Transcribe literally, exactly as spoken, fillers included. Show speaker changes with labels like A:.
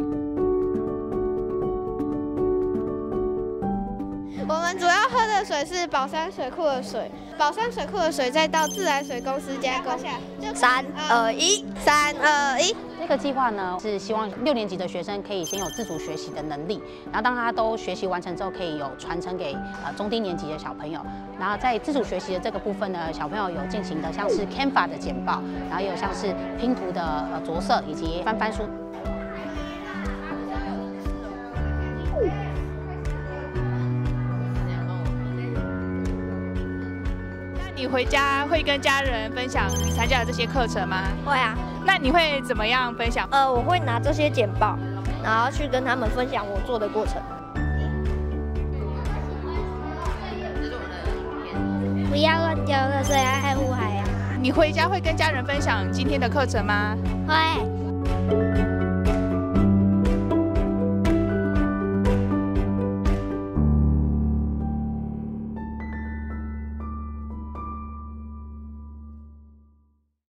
A: 我们主要喝的水是宝山水库的水，宝山水库的水再到自来水公司加工。三二一，三二一。
B: 这个计划呢是希望六年级的学生可以先有自主学习的能力，然后当他都学习完成之后，可以有传承给呃中低年级的小朋友。然后在自主学习的这个部分呢，小朋友有进行的像是 Canva 的简报，然后也有像是拼图的呃着色以及翻翻书。
C: 你回家会跟家人分享你参加的这些课程吗？
A: 会啊。
C: 那你会怎么样分享？
A: 呃，我会拿这些简报，然后去跟他们分享我做的过程。不要乱丢垃圾，要爱护海洋。
C: 你回家会跟家人分享今天的课程吗？
A: 会。